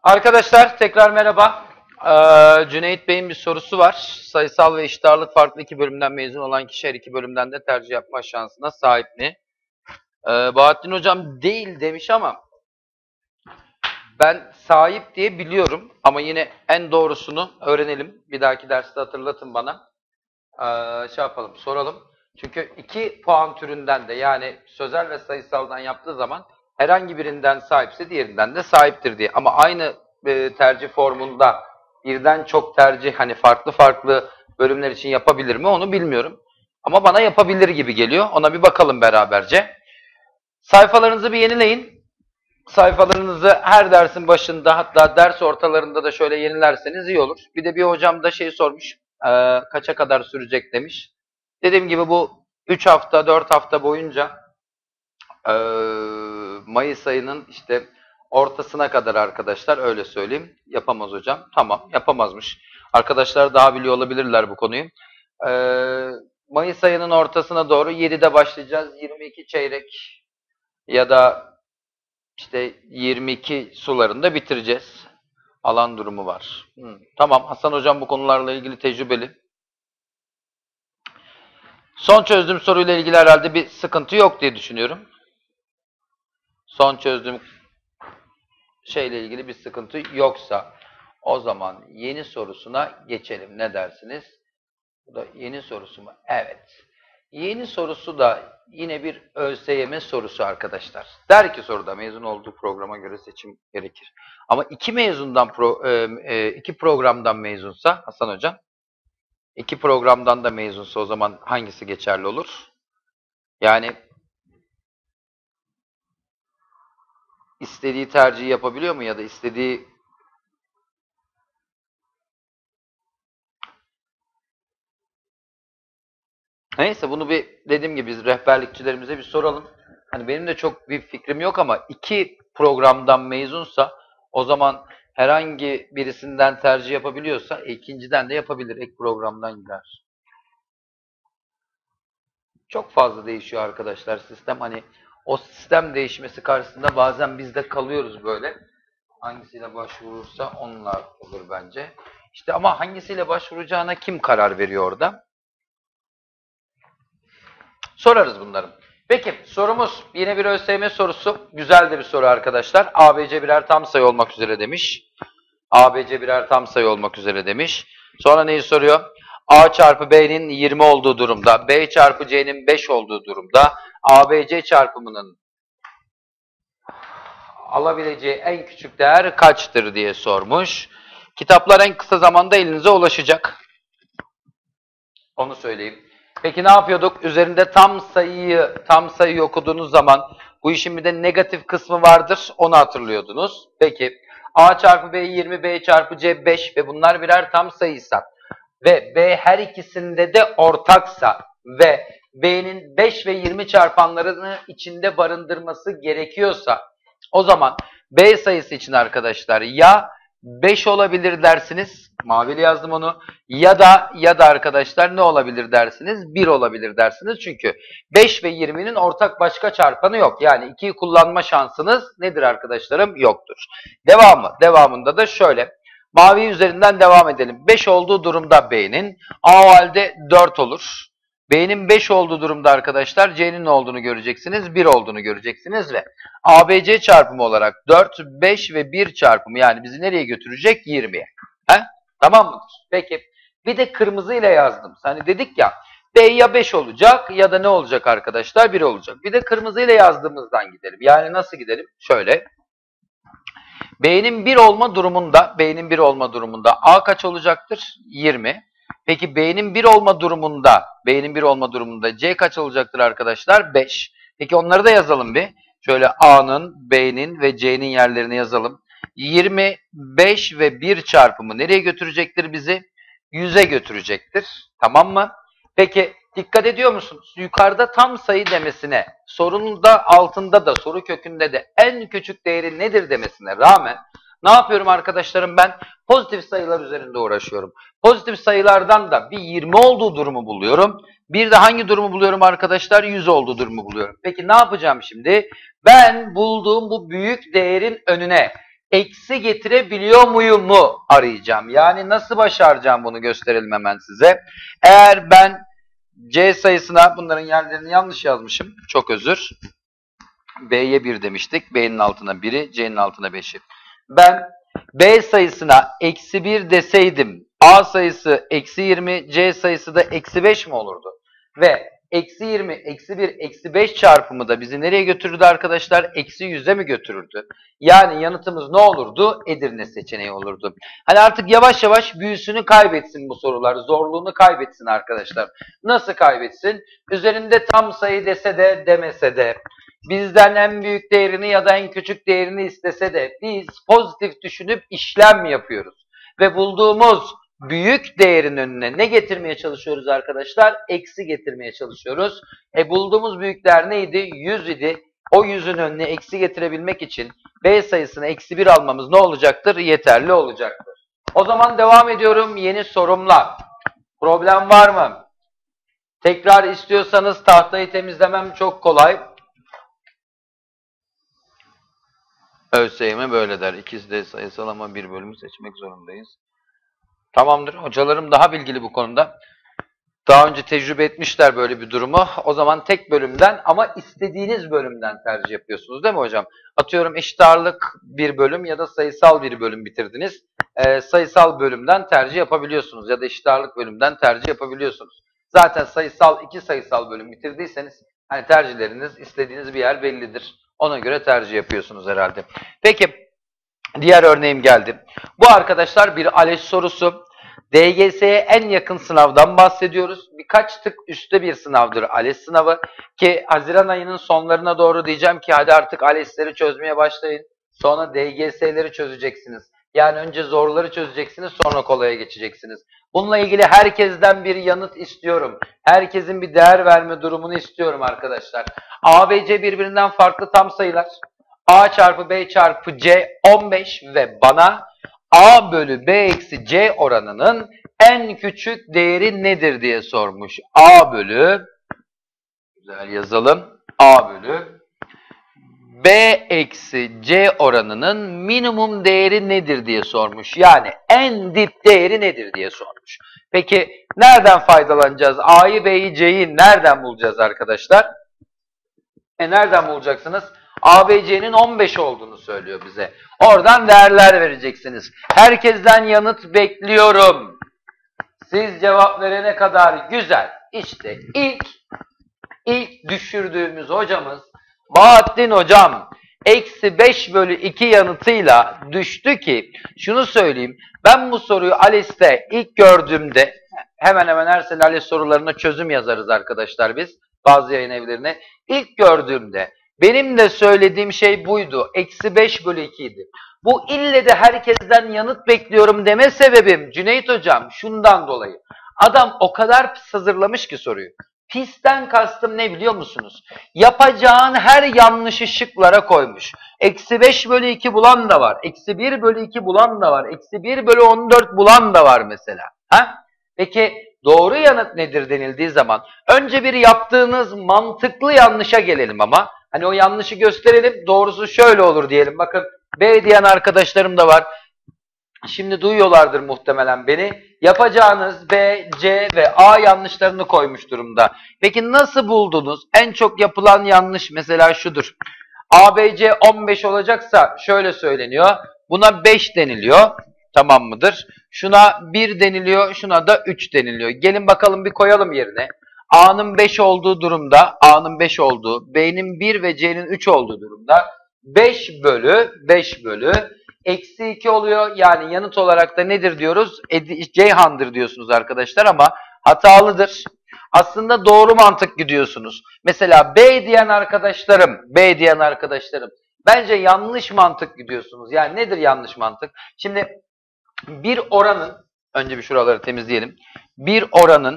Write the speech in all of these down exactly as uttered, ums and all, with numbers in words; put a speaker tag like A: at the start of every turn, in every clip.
A: Arkadaşlar tekrar merhaba. Ee, Cüneyt Bey'in bir sorusu var. Sayısal ve eşit ağırlık farklı iki bölümden mezun olan kişi her iki bölümden de tercih yapma şansına sahip mi? Ee, Bahattin Hocam değil demiş ama ben sahip diye biliyorum. Ama yine en doğrusunu öğrenelim. Bir dahaki derste hatırlatın bana. Ee, şey yapalım, soralım. Çünkü iki puan türünden de yani sözel ve sayısaldan yaptığı zaman herhangi birinden sahipse diğerinden de sahiptir diye. Ama aynı e, tercih formunda birden çok tercih hani farklı farklı bölümler için yapabilir mi onu bilmiyorum. Ama bana yapabilir gibi geliyor. Ona bir bakalım beraberce. Sayfalarınızı bir yenileyin. Sayfalarınızı her dersin başında hatta ders ortalarında da şöyle yenilerseniz iyi olur. Bir de bir hocam da şey sormuş. E, kaça kadar sürecek demiş. Dediğim gibi bu üç hafta dört hafta boyunca e, Mayıs ayının işte ortasına kadar arkadaşlar öyle söyleyeyim. Yapamaz hocam. Tamam yapamazmış. Arkadaşlar daha biliyor olabilirler bu konuyu. E, Mayıs ayının ortasına doğru yedide başlayacağız. yirmi iki çeyrek ya da işte yirmi iki sularında bitireceğiz. Alan durumu var. Hı, tamam Hasan hocam bu konularla ilgili tecrübeli. Son çözdüğüm soruyla ilgili herhalde bir sıkıntı yok diye düşünüyorum. Son çözdüğüm şeyle ilgili bir sıkıntı yoksa o zaman yeni sorusuna geçelim. Ne dersiniz? Bu da yeni sorusu mu? Evet. Yeni sorusu da yine bir ÖSYM sorusu arkadaşlar. Der ki soruda mezun olduğu programa göre seçim gerekir. Ama iki mezundan pro, e, iki programdan mezunsa Hasan hocam, iki programdan da mezunsa o zaman hangisi geçerli olur? Yani istediği tercihi yapabiliyor mu ya da istediği neyse bunu bir dediğim gibi biz rehberlikçilerimize bir soralım. Hani benim de çok bir fikrim yok ama iki programdan mezunsa o zaman herhangi birisinden tercih yapabiliyorsa ikinciden de yapabilir. Ek programdan gider. Çok fazla değişiyor arkadaşlar sistem. Hani o sistem değişmesi karşısında bazen biz de kalıyoruz böyle. Hangisiyle başvurursa onlar olur bence. İşte ama hangisiyle başvuracağına kim karar veriyor orada? Sorarız bunları. Peki sorumuz yine bir ÖSYM sorusu. Güzel de bir soru arkadaşlar. A B C birer tam sayı olmak üzere demiş. A B C birer tam sayı olmak üzere demiş. Sonra neyi soruyor? A çarpı B'nin yirmi olduğu durumda, B çarpı C'nin beş olduğu durumda A B C çarpımının alabileceği en küçük değer kaçtır diye sormuş. Kitaplar en kısa zamanda elinize ulaşacak. Onu söyleyeyim. Peki ne yapıyorduk? Üzerinde tam sayıyı tam sayıyı okuduğunuz zaman bu işin bir de negatif kısmı vardır. Onu hatırlıyordunuz. Peki A çarpı B yirmi, B çarpı C beş ve bunlar birer tam sayıysa ve B her ikisinde de ortaksa ve B'nin beş ve yirmi çarpanlarını içinde barındırması gerekiyorsa o zaman B sayısı için arkadaşlar ya beş olabilir dersiniz. Mavili yazdım onu. Ya da ya da arkadaşlar ne olabilir dersiniz? bir olabilir dersiniz. Çünkü beş ve yirminin ortak başka çarpanı yok. Yani ikiyi kullanma şansınız nedir arkadaşlarım? Yoktur. Devamı. Devamında da şöyle. Mavi üzerinden devam edelim. beş olduğu durumda B'nin A o halde dört olur. B'nin beş olduğu durumda arkadaşlar C'nin ne olduğunu göreceksiniz? bir olduğunu göreceksiniz ve A B C çarpımı olarak dört, beş ve bir çarpımı yani bizi nereye götürecek? yirmiye. He? Tamam mıdır? Peki bir de kırmızı ile yazdım. Hani dedik ya B ya beş olacak ya da ne olacak arkadaşlar? bir olacak. Bir de kırmızı ile yazdığımızdan gidelim. Yani nasıl gidelim? Şöyle. B'nin bir olma durumunda, B'nin bir olma durumunda A kaç olacaktır? yirmi. Peki B'nin bir olma durumunda, B'nin bir olma durumunda C kaç olacaktır arkadaşlar? beş. Peki onları da yazalım bir. Şöyle A'nın, B'nin ve C'nin yerlerini yazalım. yirmi, beş ve bir çarpımı nereye götürecektir bizi? yüze götürecektir. Tamam mı? Peki dikkat ediyor musunuz? Yukarıda tam sayı demesine, sorunun da altında da, soru kökünde de en küçük değeri nedir demesine rağmen ne yapıyorum arkadaşlarım ben? Pozitif sayılar üzerinde uğraşıyorum. Pozitif sayılardan da bir yirmi olduğu durumu buluyorum. Bir de hangi durumu buluyorum arkadaşlar? yüz olduğu durumu buluyorum. Peki ne yapacağım şimdi? Ben bulduğum bu büyük değerin önüne eksi getirebiliyor muyum mu arayacağım. Yani nasıl başaracağım bunu gösterelim hemen size. Eğer ben C sayısına, bunların yerlerini yanlış yazmışım. Çok özür. B'ye bir demiştik. B'nin altına biri, C'nin altına beşi. Ben B sayısına eksi bir deseydim, A sayısı eksi yirmi, C sayısı da eksi beş mi olurdu? Ve eksi yirmi, eksi bir, eksi beş çarpımı da bizi nereye götürürdü arkadaşlar? Eksi yüze mi götürürdü? Yani yanıtımız ne olurdu? Edirne seçeneği olurdu. Hani artık yavaş yavaş büyüsünü kaybetsin bu sorular, zorluğunu kaybetsin arkadaşlar. Nasıl kaybetsin? Üzerinde tam sayı dese de demese de, bizden en büyük değerini ya da en küçük değerini istese de biz pozitif düşünüp işlem yapıyoruz. Ve bulduğumuz büyük değerin önüne ne getirmeye çalışıyoruz arkadaşlar? Eksi getirmeye çalışıyoruz. E bulduğumuz büyük değer neydi? yüz idi. O yüzün önüne eksi getirebilmek için B sayısını eksi bir almamız ne olacaktır? Yeterli olacaktır. O zaman devam ediyorum yeni sorumla. Problem var mı? Tekrar istiyorsanız tahtayı temizlemem çok kolay. ÖSYM böyle der. İkisi de sayısal ama bir bölümü seçmek zorundayız. Tamamdır. Hocalarım daha bilgili bu konuda. Daha önce tecrübe etmişler böyle bir durumu. O zaman tek bölümden ama istediğiniz bölümden tercih yapıyorsunuz değil mi hocam? Atıyorum eşit ağırlık bir bölüm ya da sayısal bir bölüm bitirdiniz. Ee, sayısal bölümden tercih yapabiliyorsunuz ya da eşit ağırlık bölümden tercih yapabiliyorsunuz. Zaten sayısal iki sayısal bölüm bitirdiyseniz hani tercihleriniz istediğiniz bir yer bellidir. Ona göre tercih yapıyorsunuz herhalde. Peki diğer örneğim geldi. Bu arkadaşlar bir ALES sorusu. D G S'ye en yakın sınavdan bahsediyoruz. Birkaç tık üstte bir sınavdır ALES sınavı. Ki Haziran ayının sonlarına doğru diyeceğim ki hadi artık ALES'leri çözmeye başlayın. Sonra D G S'leri çözeceksiniz. Yani önce zorları çözeceksiniz, sonra kolaya geçeceksiniz. Bununla ilgili herkesten bir yanıt istiyorum. Herkesin bir değer verme durumunu istiyorum arkadaşlar. A ve C birbirinden farklı tam sayılar. A çarpı B çarpı C on beş ve bana A bölü B eksi C oranının en küçük değeri nedir diye sormuş. A bölü, güzel yazalım, A bölü B eksi C oranının minimum değeri nedir diye sormuş. Yani en dip değeri nedir diye sormuş. Peki nereden faydalanacağız? A'yı, B'yi, C'yi nereden bulacağız arkadaşlar? E nereden bulacaksınız? A B C'nin on beş olduğunu söylüyor bize. Oradan değerler vereceksiniz. Herkesten yanıt bekliyorum. Siz cevap verene kadar güzel. İşte ilk ilk düşürdüğümüz hocamız Bahattin hocam eksi beş bölü iki yanıtıyla düştü ki şunu söyleyeyim. Ben bu soruyu ALES'te ilk gördüğümde hemen hemen her sene ALES sorularına çözüm yazarız arkadaşlar biz. Bazı yayın evlerine. İlk gördüğümde benim de söylediğim şey buydu. Eksi beş bölü iki idi. Bu ille de herkesten yanıt bekliyorum deme sebebim Cüneyt hocam şundan dolayı. Adam o kadar pis hazırlamış ki soruyu. Pisten kastım ne biliyor musunuz? Yapacağın her yanlışı şıklara koymuş. Eksi beş bölü iki bulan da var. Eksi bir bölü iki bulan da var. Eksi bir bölü on dört bulan da var mesela. Ha? Peki doğru yanıt nedir denildiği zaman önce bir yaptığınız mantıklı yanlışa gelelim ama. Hani o yanlışı gösterelim, doğrusu şöyle olur diyelim. Bakın B diyen arkadaşlarım da var. Şimdi duyuyorlardır muhtemelen beni. Yapacağınız B, C ve A yanlışlarını koymuş durumda. Peki nasıl buldunuz? En çok yapılan yanlış mesela şudur. A B C on beş olacaksa şöyle söyleniyor. Buna beş deniliyor. Tamam mıdır? Şuna bir deniliyor, şuna da üç deniliyor. Gelin bakalım bir koyalım yerine. A'nın beş olduğu durumda, A'nın beş olduğu, B'nin bir ve C'nin üç olduğu durumda beş bölü beş bölü eksi iki oluyor. Yani yanıt olarak da nedir diyoruz? Ceyhan'dır diyorsunuz arkadaşlar ama hatalıdır. Aslında doğru mantık gidiyorsunuz. Mesela B diyen arkadaşlarım, B diyen arkadaşlarım bence yanlış mantık gidiyorsunuz. Yani nedir yanlış mantık? Şimdi bir oranın, önce bir şuraları temizleyelim. Bir oranın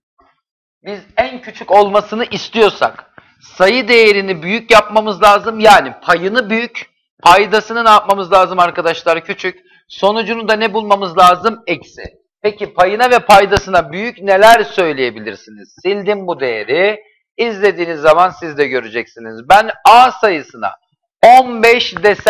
A: biz en küçük olmasını istiyorsak sayı değerini büyük yapmamız lazım. Yani payını büyük, paydasını ne yapmamız lazım arkadaşlar? Küçük. Sonucunu da ne bulmamız lazım? Eksi. Peki payına ve paydasına büyük neler söyleyebilirsiniz? Sildim bu değeri. İzlediğiniz zaman siz de göreceksiniz. Ben A sayısına on beş desem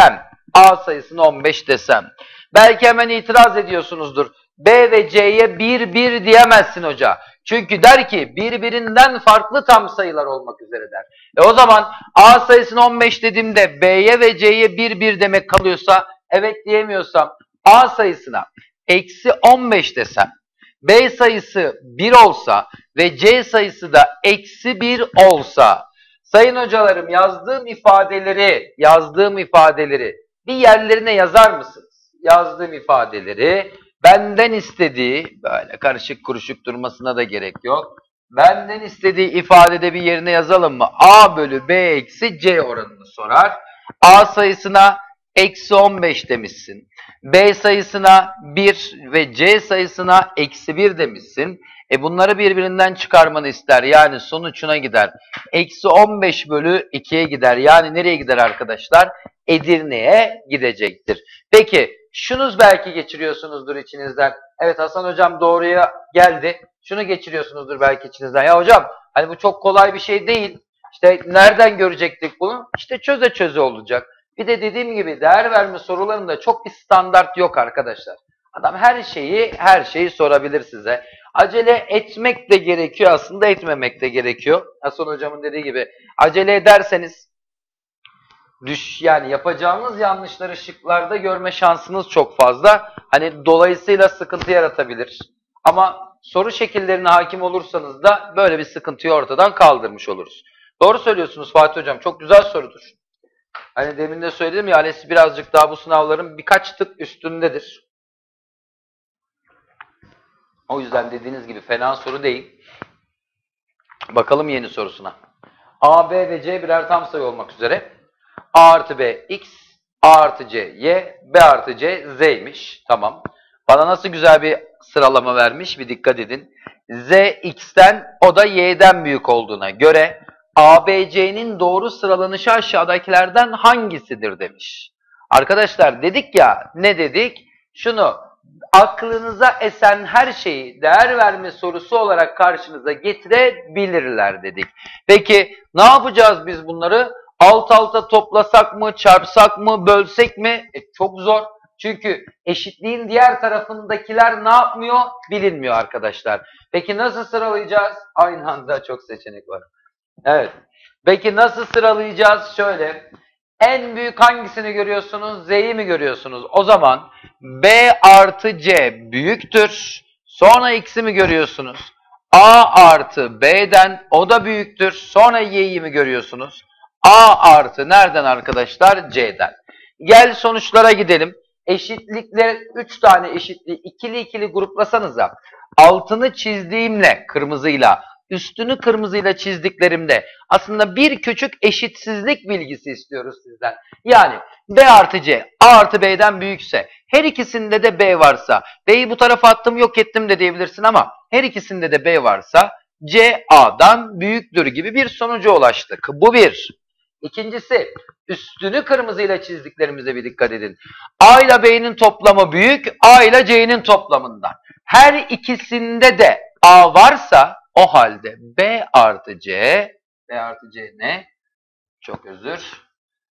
A: A sayısına on beş desem. Belki hemen itiraz ediyorsunuzdur. B ve C'ye bir bir diyemezsin hoca. Çünkü der ki birbirinden farklı tam sayılar olmak üzere der. E o zaman A sayısına on beş dediğimde B'ye ve C'ye bir bir demek kalıyorsa, evet diyemiyorsam A sayısına eksi on beş desem, B sayısı bir olsa ve C sayısı da eksi bir olsa, sayın hocalarım yazdığım ifadeleri, yazdığım ifadeleri bir yerlerine yazar mısınız? Yazdığım ifadeleri benden istediği, böyle karışık kuruşuk durmasına da gerek yok. Benden istediği ifadede bir yerine yazalım mı? A bölü B eksi C oranını sorar. A sayısına eksi on beş demişsin. B sayısına bir ve C sayısına eksi bir demişsin. E bunları birbirinden çıkarmanı ister. Yani sonuçuna gider. Eksi on beş bölü ikiye gider. Yani nereye gider arkadaşlar? Edirne'ye gidecektir. Peki şunuz belki geçiriyorsunuzdur içinizden. Evet Hasan hocam doğruya geldi. Şunu geçiriyorsunuzdur belki içinizden. Ya hocam hani bu çok kolay bir şey değil. İşte nereden görecektik bunu? İşte çöze çöze olacak. Bir de dediğim gibi değer verme sorularında çok bir standart yok arkadaşlar. Adam her şeyi her şeyi sorabilir size. Acele etmek de gerekiyor aslında, etmemek de gerekiyor. Hasan hocamın dediği gibi acele ederseniz düş yani yapacağınız yanlışları şıklarda görme şansınız çok fazla. Hani dolayısıyla sıkıntı yaratabilir. Ama soru şekillerine hakim olursanız da böyle bir sıkıntıyı ortadan kaldırmış oluruz. Doğru söylüyorsunuz Fatih hocam. Çok güzel sorudur. Hani demin de söyledim ya, ALES birazcık daha bu sınavların birkaç tık üstündedir. O yüzden dediğiniz gibi fena soru değil. Bakalım yeni sorusuna. A, B ve C birer tam sayı olmak üzere. A artı B x, A artı C y, B artı C z'ymiş. Tamam. Bana nasıl güzel bir sıralama vermiş, bir dikkat edin. Z x'ten, o da y'den büyük olduğuna göre A B C'nin doğru sıralanışı aşağıdakilerden hangisidir demiş. Arkadaşlar dedik ya, ne dedik? Şunu, aklınıza esen her şeyi değer verme sorusu olarak karşınıza getirebilirler dedik. Peki ne yapacağız biz bunları? Alt alta toplasak mı, çarpsak mı, bölsek mi? E, çok zor. Çünkü eşitliğin diğer tarafındakiler ne yapmıyor? Bilinmiyor arkadaşlar. Peki nasıl sıralayacağız? Aynı anda çok seçenek var. Evet. Peki nasıl sıralayacağız? Şöyle. En büyük hangisini görüyorsunuz? Z'yi mi görüyorsunuz? O zaman B artı C büyüktür. Sonra X'i mi görüyorsunuz? A artı B'den, o da büyüktür. Sonra Y'yi mi görüyorsunuz? A artı nereden arkadaşlar? C'den. Gel sonuçlara gidelim. Eşitlikler, üç tane eşitliği ikili ikili gruplasanıza, altını çizdiğimle kırmızıyla, üstünü kırmızıyla çizdiklerimde aslında bir küçük eşitsizlik bilgisi istiyoruz sizden. Yani B artı C, A artı B'den büyükse, her ikisinde de B varsa, B'yi bu tarafa attım yok ettim de diyebilirsin ama her ikisinde de B varsa C A'dan büyüktür gibi bir sonuca ulaştık. Bu bir. İkincisi, üstünü kırmızıyla çizdiklerimize bir dikkat edin. A ile B'nin toplamı büyük, A ile C'nin toplamından. Her ikisinde de A varsa o halde B artı C, B artı C ne? Çok özür.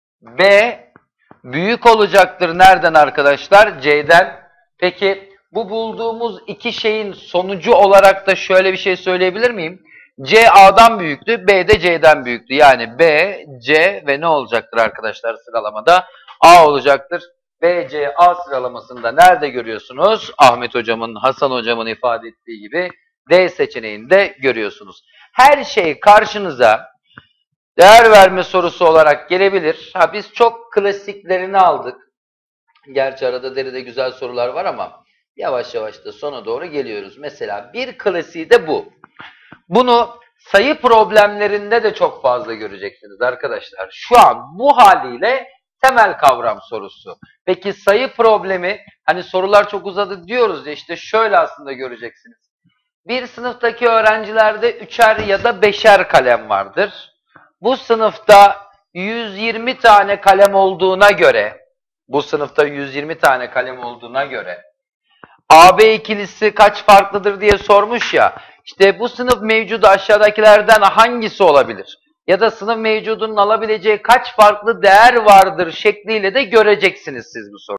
A: B büyük olacaktır. Nereden arkadaşlar? C'den. Peki bu bulduğumuz iki şeyin sonucu olarak da şöyle bir şey söyleyebilir miyim? C A'dan büyüktü, B de C'den büyüktü. Yani B, C ve ne olacaktır arkadaşlar sıralamada? A olacaktır. B, C, A sıralamasında nerede görüyorsunuz? Ahmet hocamın, Hasan hocamın ifade ettiği gibi D seçeneğinde görüyorsunuz. Her şey karşınıza değer verme sorusu olarak gelebilir. Ha, biz çok klasiklerini aldık. Gerçi arada deride güzel sorular var ama yavaş yavaş da sona doğru geliyoruz. Mesela bir klasiği de bu. Bunu sayı problemlerinde de çok fazla göreceksiniz arkadaşlar. Şu an bu haliyle temel kavram sorusu. Peki sayı problemi, hani sorular çok uzadı diyoruz ya, işte şöyle aslında göreceksiniz. Bir sınıftaki öğrencilerde üçer ya da beşer kalem vardır. Bu sınıfta yüz yirmi tane kalem olduğuna göre, bu sınıfta yüz yirmi tane kalem olduğuna göre A B ikilisi kaç farklıdır diye sormuş ya. İşte bu sınıf mevcudu aşağıdakilerden hangisi olabilir? ya da sınıf mevcudunun alabileceği kaç farklı değer vardır şekliyle de göreceksiniz siz bu soruyu.